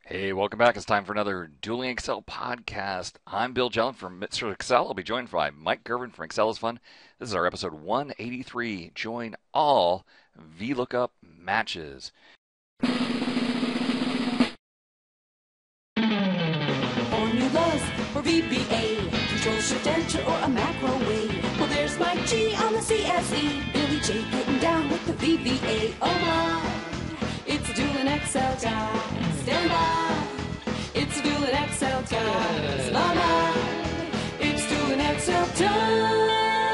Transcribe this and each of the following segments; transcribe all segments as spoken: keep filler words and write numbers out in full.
Hey, welcome back. It's time for another Dueling Excel podcast. I'm Bill Jelen from Mister Excel. I'll be joined by Mike Girvin from Excel is Fun. This is our episode one eighty-three. Join all VLOOKUP matches. Formulas for V B A, control shift enter or a macro way. Well, there's Mike G on the C S E, Billy J getting down with the V B A. Oh my, it's Dueling Excel time. Stand by, it's Dueling Excel time. Stand by, it's Dueling Excel time.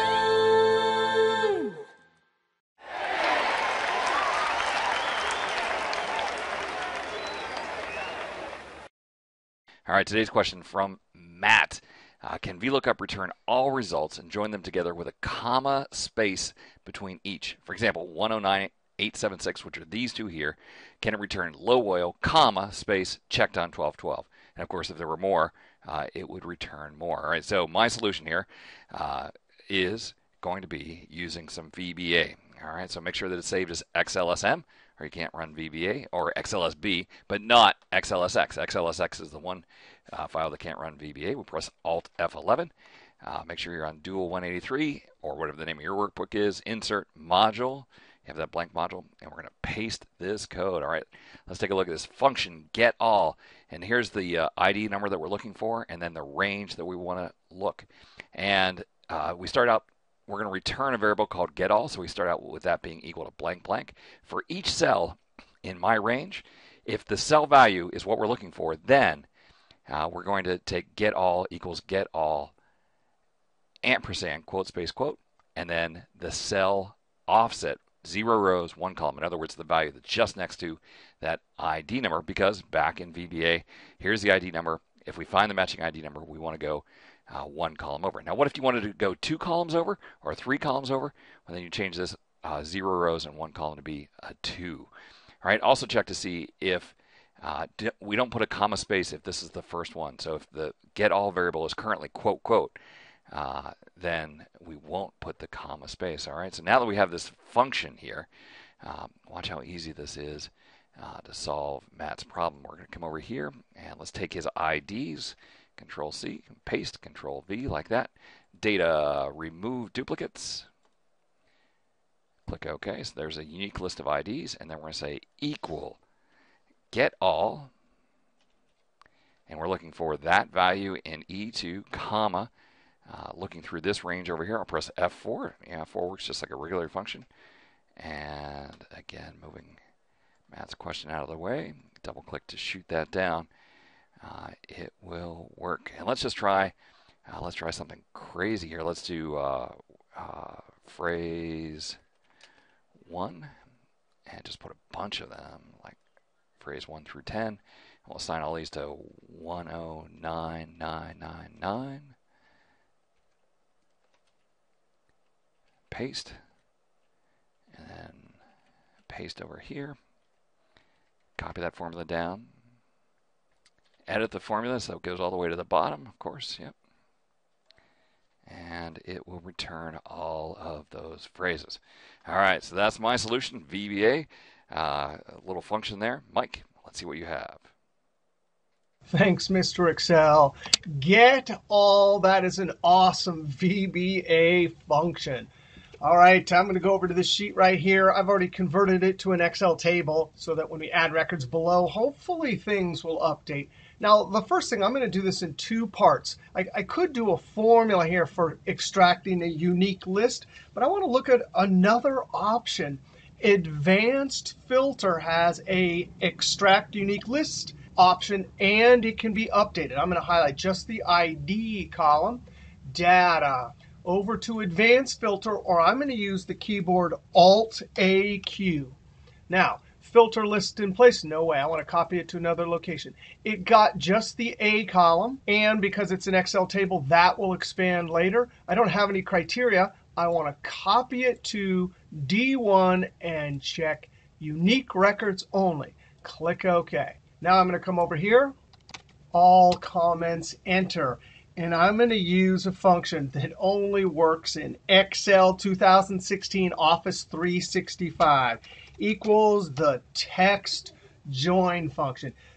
All right, today's question from Matt. Uh, can VLOOKUP return all results and join them together with a comma space between each? For example, one oh nine, eight seventy-six, which are these two here, can it return low oil, comma, space, checked on twelve twelve? And of course, if there were more, uh, it would return more. All right, so my solution here uh, is going to be using some V B A. All right, so make sure that it's saved as X L S M, or you can't run V B A, or X L S B, but not X L S X. X L S X is the one uh, file that can't run V B A. We'll press Alt F eleven. Uh, make sure you're on Duel one eighty-three, or whatever the name of your workbook is. Insert module. You have that blank module, and we're going to paste this code. All right, let's take a look at this function, GetAll. And here's the uh, I D number that we're looking for, and then the range that we want to look. And uh, we start out, we're going to return a variable called GetAll, so we start out with that being equal to blank blank. For each cell in my range, if the cell value is what we're looking for, then uh, we're going to take GetAll equals GetAll ampersand, quote space quote, and then the cell offset, zero rows, one column. In other words, the value that's just next to that I D number, because back in V B A, here's the I D number. If we find the matching I D number, we want to go uh, one column over. Now, what if you wanted to go two columns over or three columns over? Well, then you change this uh, zero rows and one column to be a two. All right, also check to see if uh, we don't put a comma space if this is the first one. So if the GetAll variable is currently quote quote, Uh, then we won't put the comma space. All right, so now that we have this function here, um, watch how easy this is uh, to solve Matt's problem. We're going to come over here and let's take his I Ds, Control C, paste, Control V, like that. Data, remove duplicates. Click OK. So there's a unique list of I Ds, and then we're going to say equal GetAll, and we're looking for that value in E two, comma. Uh, looking through this range over here, I'll press F four. Yeah, F four works just like a regular function. And again, moving Matt's question out of the way, double click to shoot that down. Uh, it will work. And let's just try, uh, let's try something crazy here. Let's do uh, uh, phrase one, and just put a bunch of them, like phrase one through ten. We'll assign all these to one oh nine nine nine nine. Paste, and then paste over here, copy that formula down, edit the formula so it goes all the way to the bottom, of course, yep, and it will return all of those phrases. All right, so that's my solution, V B A, uh, a little function there. Mike, let's see what you have. Thanks, Mister Excel. GetAll, that is an awesome V B A function. All right, I'm going to go over to this sheet right here. I've already converted it to an Excel table so that when we add records below, hopefully things will update. Now, the first thing, I'm going to do this in two parts. I, I could do a formula here for extracting a unique list, but I want to look at another option. Advanced Filter has a extract unique list option, and it can be updated. I'm going to highlight just the I D column, data, over to Advanced Filter, or I'm going to use the keyboard Alt A Q. Now, filter list in place, no way. I want to copy it to another location. It got just the A column, and because it's an Excel table, that will expand later. I don't have any criteria. I want to copy it to D one and check unique records only. Click OK. Now I'm going to come over here, all comments, enter. And I'm going to use a function that only works in Excel two thousand sixteen Office three sixty-five, equals the TEXTJOIN function.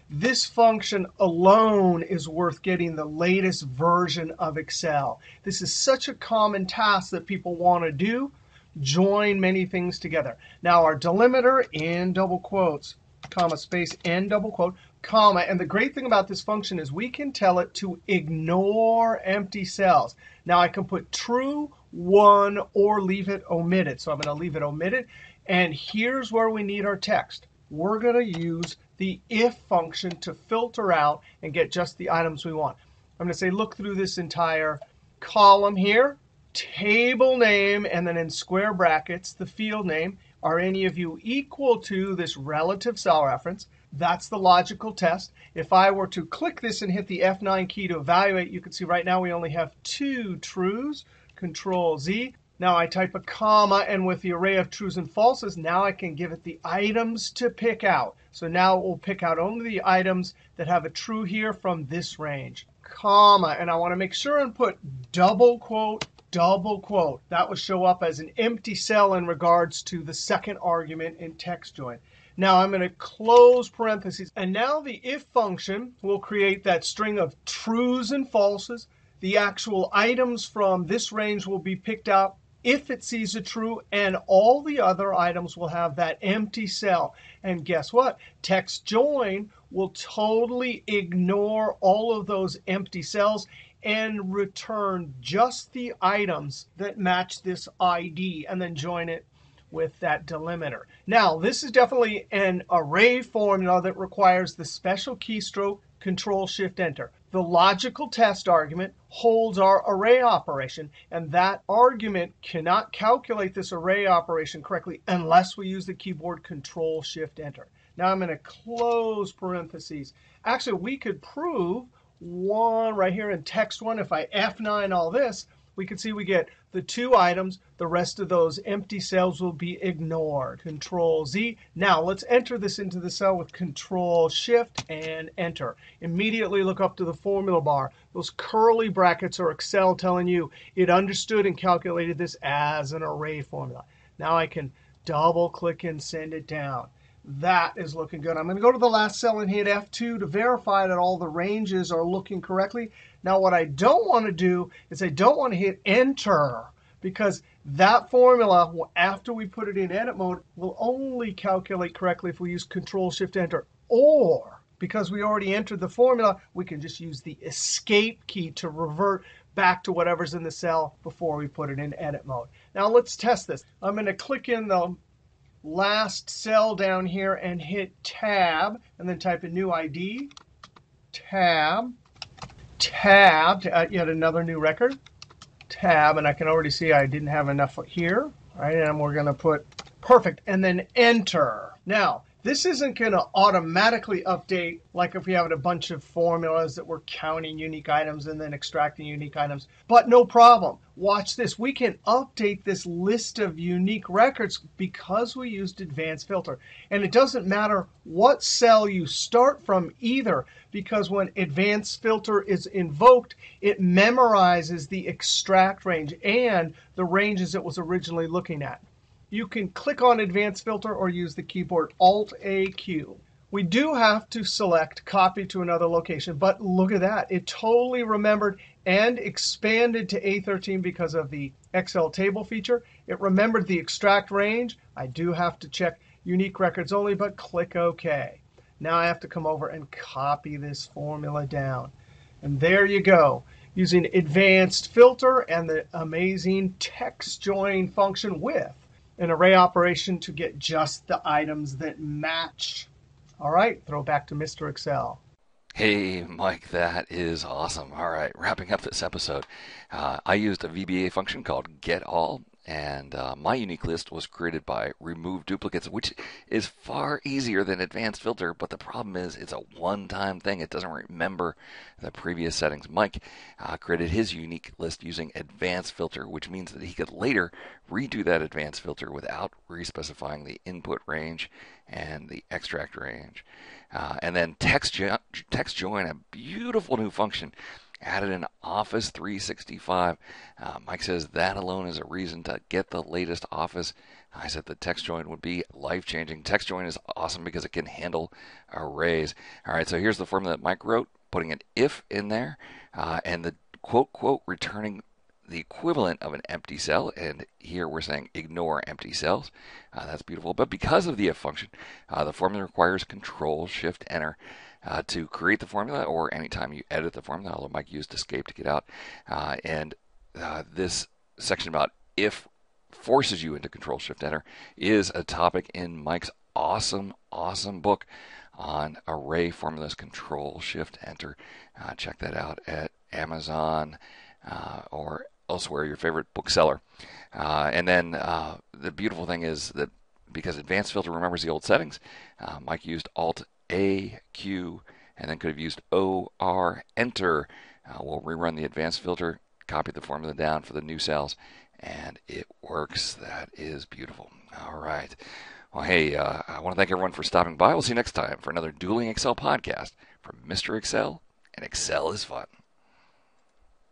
This function alone is worth getting the latest version of Excel. This is such a common task that people want to do, join many things together. Now our delimiter in double quotes, comma, space, and double quote, comma. And the great thing about this function is we can tell it to ignore empty cells. Now I can put true, one, or leave it omitted. So I'm going to leave it omitted. And here's where we need our text. We're going to use the if function to filter out and get just the items we want. I'm going to say look through this entire column here, table name, and then in square brackets, the field name. Are any of you equal to this relative cell reference? That's the logical test. If I were to click this and hit the F nine key to evaluate, you can see right now we only have two trues. Control Z. Now I type a comma, and with the array of trues and falses, now I can give it the items to pick out. So now it will pick out only the items that have a true here from this range. Comma, and I want to make sure and put double quote, double quote. That will show up as an empty cell in regards to the second argument in TEXTJOIN. Now I'm going to close parentheses. And now the if function will create that string of trues and falses. The actual items from this range will be picked out if it sees a true, and all the other items will have that empty cell. And guess what? TEXTJOIN will totally ignore all of those empty cells and return just the items that match this I D, and then join it with that delimiter. Now, this is definitely an array formula that requires the special keystroke Control Shift Enter. The logical test argument holds our array operation, and that argument cannot calculate this array operation correctly unless we use the keyboard Control Shift Enter. Now I'm going to close parentheses. Actually, we could prove one right here in text one. If I F nine all this, we can see we get the two items. The rest of those empty cells will be ignored. Control Z. Now let's enter this into the cell with Control Shift and Enter. Immediately look up to the formula bar. Those curly brackets are Excel telling you it understood and calculated this as an array formula. Now I can double click and send it down. That is looking good. I'm going to go to the last cell and hit F two to verify that all the ranges are looking correctly. Now what I don't want to do is I don't want to hit Enter, because that formula, after we put it in edit mode, will only calculate correctly if we use Control Shift Enter. Or, because we already entered the formula, we can just use the Escape key to revert back to whatever's in the cell before we put it in edit mode. Now let's test this. I'm going to click in the last cell down here and hit Tab, and then type a new I D. Tab. Tab to add yet another new record. Tab, and I can already see I didn't have enough here. All right, and we're going to put perfect, and then Enter. Now, this isn't going to automatically update like if we have a bunch of formulas that we're counting unique items and then extracting unique items. But no problem. Watch this. We can update this list of unique records because we used Advanced Filter. And it doesn't matter what cell you start from either, because when Advanced Filter is invoked, it memorizes the extract range and the ranges it was originally looking at. You can click on Advanced Filter or use the keyboard Alt A Q. We do have to select Copy to another location, but look at that. It totally remembered and expanded to A thirteen because of the X L table feature. It remembered the extract range. I do have to check Unique Records Only, but click OK. Now I have to come over and copy this formula down. And there you go. Using Advanced Filter and the amazing TEXTJOIN function with an array operation to get just the items that match. All right, throw back to Mister Excel. Hey, Mike, that is awesome. All right, wrapping up this episode. Uh, I used a V B A function called GetAll, and uh, my unique list was created by remove duplicates, which is far easier than Advanced Filter, but the problem is it's a one-time thing. It doesn't remember the previous settings. Mike uh, created his unique list using Advanced Filter, which means that he could later redo that Advanced Filter without respecifying the input range and the extract range. Uh, and then TEXTJOIN, TEXTJOIN, a beautiful new function added in Office three sixty-five. Uh, Mike says that alone is a reason to get the latest Office I said the TEXTJOIN would be life-changing. TEXTJOIN is awesome because it can handle arrays. All right, so here's the formula that Mike wrote, putting an if in there, uh, and the quote, quote, returning the equivalent of an empty cell. And here we're saying ignore empty cells. Uh, that's beautiful. But because of the if function, uh, the formula requires Control-Shift-Enter uh, to create the formula, or anytime you edit the formula, although Mike used escape to get out. Uh, and uh, this section about if forces you into Control-Shift-Enter is a topic in Mike's awesome, awesome book on array formulas, Control-Shift-Enter. Uh, check that out at Amazon uh, or elsewhere, your favorite bookseller. Uh, and then uh, the beautiful thing is that because Advanced Filter remembers the old settings, uh, Mike used Alt-A, Q, and then could have used O, R, Enter. Uh, we'll rerun the Advanced Filter, copy the formula down for the new cells, and it works. That is beautiful. All right. Well, hey, uh, I want to thank everyone for stopping by. We'll see you next time for another Dueling Excel podcast from Mister Excel, and Excel is fun.